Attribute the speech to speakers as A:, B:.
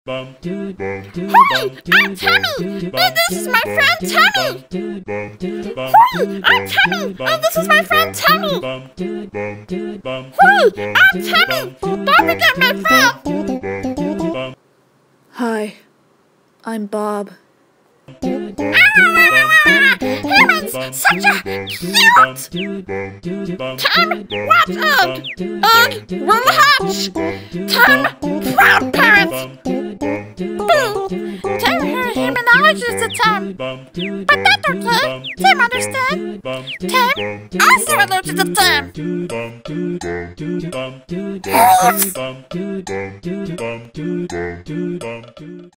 A: Hey, I'm Temmie, and this is my friend Temmie. Hey, I'm Temmie, and this is my friend Temmie. Hey, I'm Temmie, don't forget my friend.
B: Hi, I'm Bob.
A: He was such a cute. Tem, watch out! Egg will hatch. Tem, proud parents. Tem acknowledges the Tem, but that's okay. Tem understands. Tem also allergic to Tem.